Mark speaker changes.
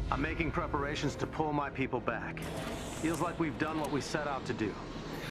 Speaker 1: I'm making preparations to pull my people back. Feels like we've done what we set out to do.